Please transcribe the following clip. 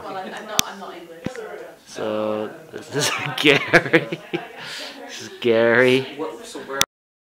Well, I'm not English. So this is Gary. This is Gary.